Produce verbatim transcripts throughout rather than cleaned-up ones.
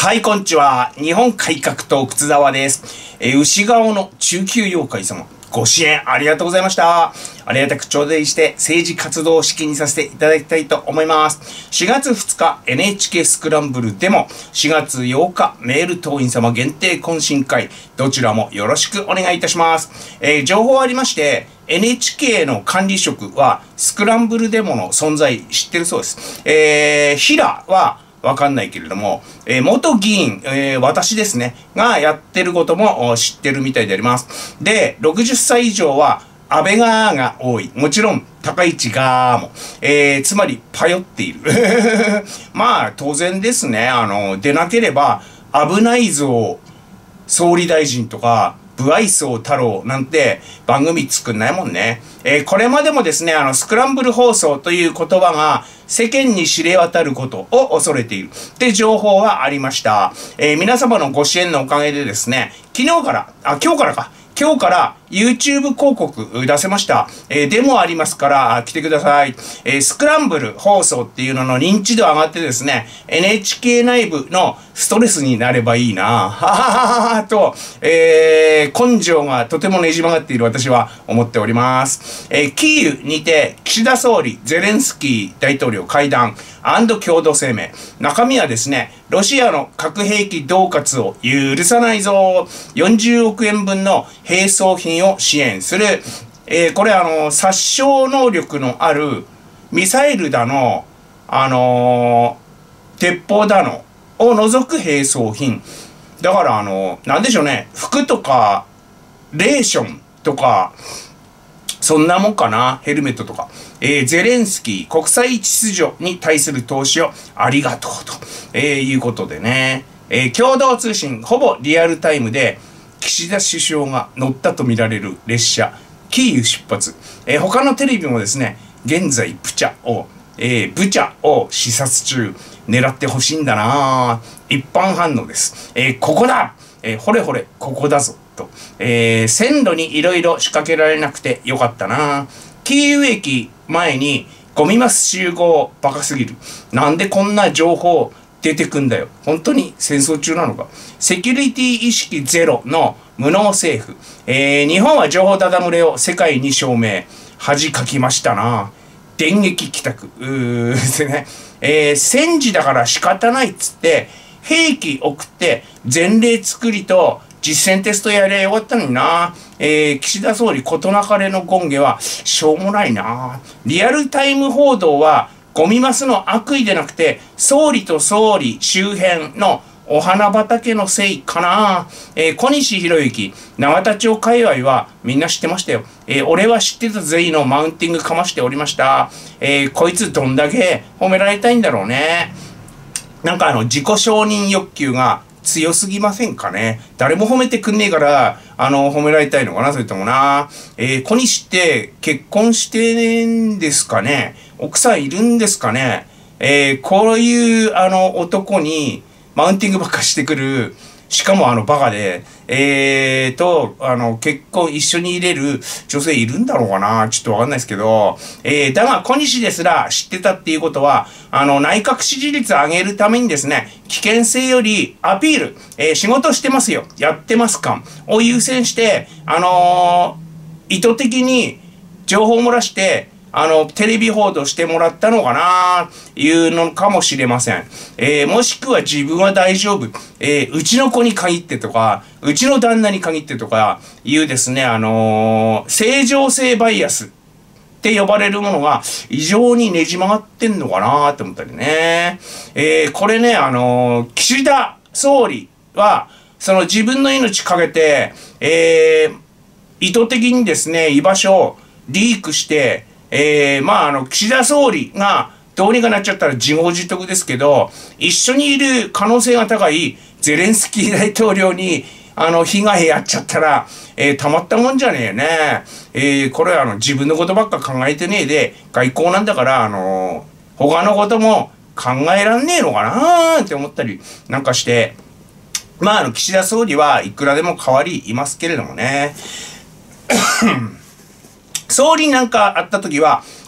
はい、こんにちは。日本改革党靴沢です。えー、牛顔の中級妖怪様、ご支援ありがとうございました。ありがたく頂戴して政治活動を資金にさせていただきたいと思います。しがつふつか エヌエイチケー スクランブルでも、しがつようかメール党員様限定懇親会、どちらもよろしくお願いいたします。えー、情報ありまして、エヌエイチケー の管理職はスクランブルデモの存在知ってるそうです。えー、平はわかんないけれども、えー、元議員、えー、私ですね、がやってることも知ってるみたいであります。で、ろくじゅっさい以上は安倍側が多い。もちろん、高市側も。えー、つまり、パヨっている。まあ、当然ですね。あの、でなければ、危ないぞ、総理大臣とか、不愛想太郎なんて番組作んないもんね。えー、これまでもですね、あの、スクランブル放送という言葉が世間に知れ渡ることを恐れているって情報がありました。えー、皆様のご支援のおかげでですね、昨日から、あ、今日からか、今日から YouTube 広告出せました。えー、デモありますから来てください。えー、スクランブル放送っていうのの認知度上がってですね、エヌエイチケー 内部のストレスになればいいな。ははははと、えー、根性がとてもねじ曲がっている私は思っております。えー、キーウにて岸田総理、ゼレンスキー大統領会談&共同声明。中身はですね、ロシアの核兵器恫喝を許さないぞ。よんじゅうおくえんぶんの兵装品を支援する。えー、これあの、殺傷能力のあるミサイルだの、あのー、鉄砲だのを除く兵装品。だからあの、なんでしょうね、服とか、レーションとか、そんなもんかな。ヘルメットとか。えー、ゼレンスキー国際秩序に対する投資をありがとうと、えー、いうことでね。えー、共同通信ほぼリアルタイムで岸田首相が乗ったとみられる列車、キーウ出発。えー、他のテレビもですね、現在ブチャを、えー、ブチャを視察中。狙ってほしいんだな。一般反応です。えー、ここだ、えー、ほれほれ、ここだぞ。と、えー、線路にいろいろ仕掛けられなくてよかったな。キーウ駅前にゴミマス集合、バカすぎる。なんでこんな情報出てくんだよ。本当に戦争中なのか。セキュリティ意識ゼロの無能政府。えー、日本は情報ダダ漏れを世界に証明。恥かきましたな。電撃帰宅。うーですね。えー、戦時だから仕方ないっつって、兵器送って前例作りと実践テストやりゃよかったのにな。えー、岸田総理事なかれの権下はしょうもないな。リアルタイム報道はゴミマスの悪意でなくて、総理と総理周辺のお花畑のせいかな。えー、小西博之、永田町界隈はみんな知ってましたよ。えー、俺は知ってたぜいのマウンティングかましておりました。えー、こいつどんだけ褒められたいんだろうね。なんかあの自己承認欲求が強すぎませんかね。誰も褒めてくんねえから、あの、褒められたいのかな、それともな。えー、小西って結婚してんですかね。奥さんいるんですかね。えー、こういう、あの、男に、マウンティングばっかしてくる、しかもあのバカで、えーと、あの、結婚一緒に入れる女性いるんだろうかな、ちょっとわかんないですけど、えー、だが小西ですら知ってたっていうことは、あの、内閣支持率上げるためにですね、危険性よりアピール、えー、仕事してますよ、やってます感を優先して、あのー、意図的に情報を漏らして、あの、テレビ報道してもらったのかないうのかもしれません。えー、もしくは自分は大丈夫。えー、うちの子に限ってとか、うちの旦那に限ってとか、いうですね、あのー、正常性バイアスって呼ばれるものが異常にねじ曲がってんのかなって思ったりね。えー、これね、あのー、岸田総理は、その自分の命かけて、えー、意図的にですね、居場所をリークして、えー、まあ、あの、岸田総理がどうにかなっちゃったら自業自得ですけど、一緒にいる可能性が高いゼレンスキー大統領に、あの、被害やっちゃったら、えー、たまったもんじゃねえね。えー、これはあの、自分のことばっか考えてねえで、外交なんだから、あのー、他のことも考えらんねえのかなーって思ったりなんかして、まあ、あの、岸田総理はいくらでも代わりいますけれどもね。総理なんかあった時は、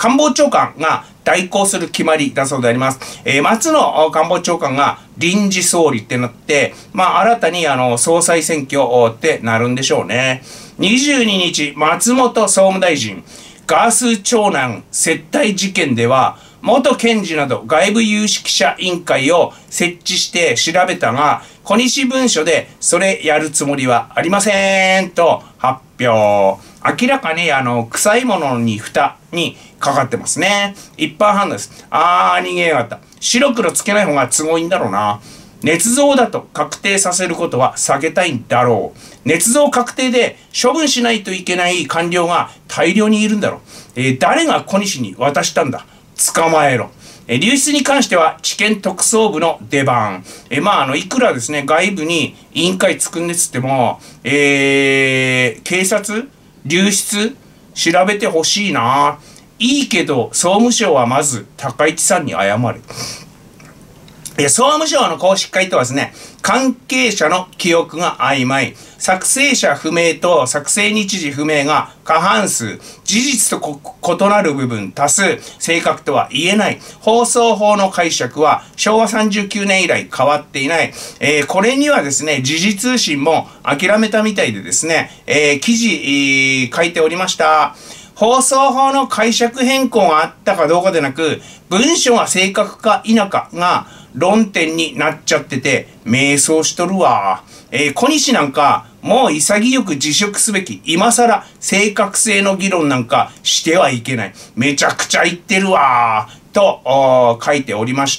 官房長官が代行する決まりだそうであります。えー、松野官房長官が臨時総理ってなって、まあ、新たにあの、総裁選挙ってなるんでしょうね。にじゅうににち、松本総務大臣、ガース長男接待事件では、元検事など外部有識者委員会を設置して調べたが、小西文書でそれやるつもりはありませんと発表。明らかにあの、臭いものに蓋にかかってますね。一般判断です。あー、逃げやがった。白黒つけない方が都合いいんだろうな。捏造だと確定させることは避けたいんだろう。捏造確定で処分しないといけない官僚が大量にいるんだろう。えー、誰が小西に渡したんだ。捕まえろ。えー、流出に関しては地検特捜部の出番。えー、まあ、あの、いくらですね、外部に委員会作んねっつっても、えー、警察流出調べてほしいな。いいけど、総務省はまず高市さんに謝れ。総務省の公式回答はですね、関係者の記憶が曖昧、作成者不明と作成日時不明が過半数、事実と異なる部分多数、正確とは言えない。放送法の解釈は昭和さんじゅうきゅうねん以来変わっていない。えー、これにはですね、時事通信も諦めたみたいでですね、えー、記事、えー、書いておりました。放送法の解釈変更があったかどうかでなく、文書が正確か否かが論点になっちゃってて、迷走しとるわ。えー、小西なんか、もう潔く辞職すべき。今更、正確性の議論なんかしてはいけない。めちゃくちゃ言ってるわ。と、書いておりました。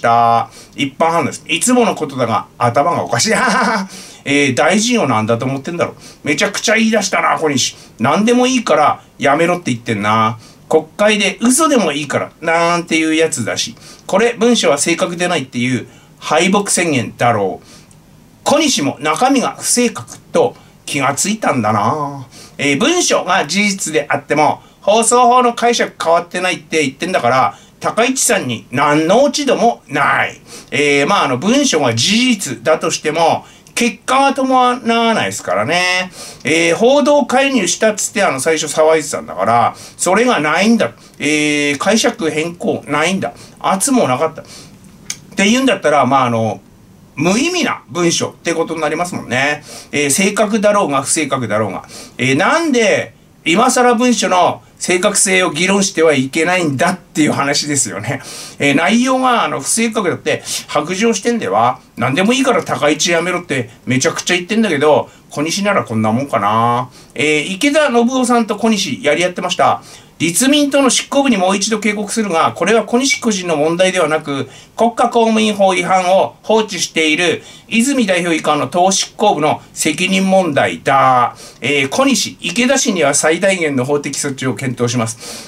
一般判断です。いつものことだが、頭がおかしい。えー、大臣をなんだと思ってんだろ。めちゃくちゃ言い出したな、小西。何でもいいからやめろって言ってんな。国会で嘘でもいいから、なんていうやつだし。これ、文章は正確でないっていう敗北宣言だろう。小西も中身が不正確と気がついたんだな。えー、文章が事実であっても、放送法の解釈変わってないって言ってんだから、高市さんに何の落ち度もない。えー、まあ、あの、文章が事実だとしても、結果は伴わないですからね。えー、報道介入したっつってあの最初騒いでたんだから、それがないんだ。えー、解釈変更ないんだ。圧もなかった。って言うんだったら、まあ、あの、無意味な文章ってことになりますもんね。えー、正確だろうが不正確だろうが。えー、なんで、今更文書の正確性を議論してはいけないんだっていう話ですよね。えー、内容があの不正確だって白状してんでは、何でもいいから高市やめろってめちゃくちゃ言ってんだけど、小西ならこんなもんかな。えー、池田信夫さんと小西やり合ってました。立民党の執行部にもう一度警告するが、これは小西個人の問題ではなく、国家公務員法違反を放置している泉代表以下の党執行部の責任問題だ。えー、小西、池田氏には最大限の法的措置を検討します。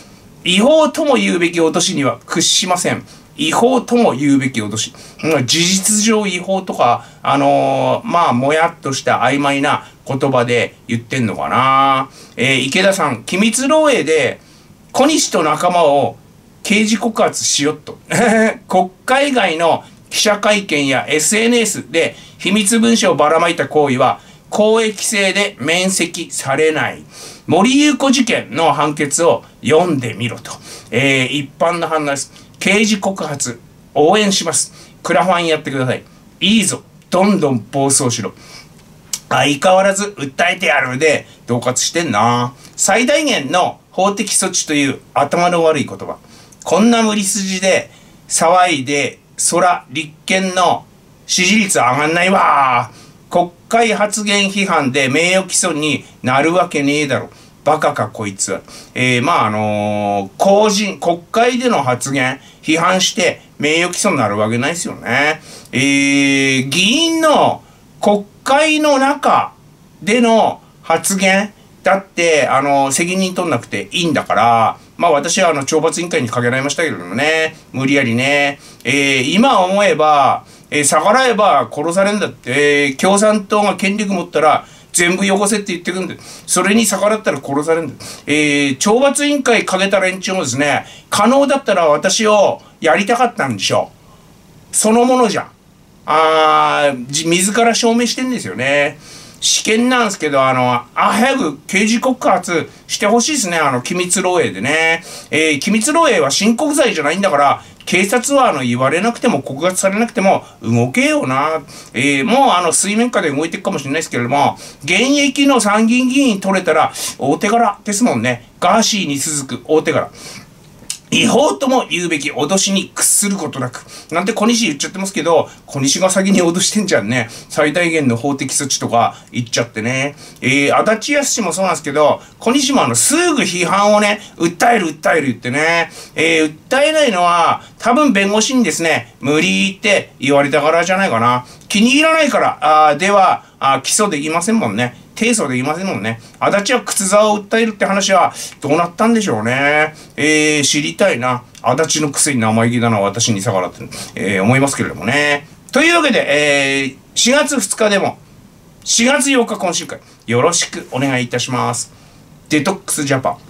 違法とも言うべき脅しには屈しません。違法とも言うべき脅し。事実上違法とか、あのー、まあ、もやっとした曖昧な言葉で言ってんのかな。えー、池田さん、機密漏洩で、小西と仲間を刑事告発しよっと。国会外の記者会見や エスエヌエス で秘密文書をばらまいた行為は公益性で免責されない。森裕子事件の判決を読んでみろと。えー、一般の判断です。刑事告発応援します。クラファンやってください。いいぞ。どんどん暴走しろ。相変わらず訴えてやるで恫喝してんな。最大限の法的措置という頭の悪い言葉。こんな無理筋で騒いで、そら立憲の支持率上がんないわ。国会発言批判で名誉毀損になるわけねえだろ。バカかこいつは。えー、まああのー、公人、国会での発言批判して名誉毀損になるわけないですよね。えー、議員の国会の中での発言だって、あの、責任取んなくていいんだから、まあ私はあの、懲罰委員会にかけられましたけれどもね、無理やりね、えー、今思えば、えー、逆らえば殺されんだって、えー、共産党が権力持ったら、全部よこせって言ってくんだ。それに逆らったら殺されるんだ。えー、懲罰委員会かけた連中もですね、可能だったら私をやりたかったんでしょう。そのものじゃん。あー、自ら証明してんですよね。 試験なんですけど、あの、あ、早く刑事告発してほしいですね。あの、機密漏洩でね。えー、機密漏洩は申告罪じゃないんだから、警察はあの言われなくても告発されなくても動けよな。えー、もうあの水面下で動いていくかもしれないですけれども、現役の参議院議員取れたら大手柄ですもんね。ガーシーに続く大手柄。違法とも言うべき脅しに屈することなく。なんて小西言っちゃってますけど、小西が先に脅してんじゃんね。最大限の法的措置とか言っちゃってね。えー、足立康もそうなんですけど、小西もあの、すぐ批判をね、訴える訴える言ってね。えー、訴えないのは、多分弁護士にですね、無理って言われたからじゃないかな。気に入らないから、あではあ、起訴できませんもんね。提訴できませんもんね。足立は靴沢を訴えるって話はどうなったんでしょうね。えー、知りたいな。足立のくせに生意気だな、私に逆らって、えー、思いますけれどもね。というわけで、えー、しがつふつかでも、しがつようか今週会、よろしくお願いいたします。デトックスジャパン。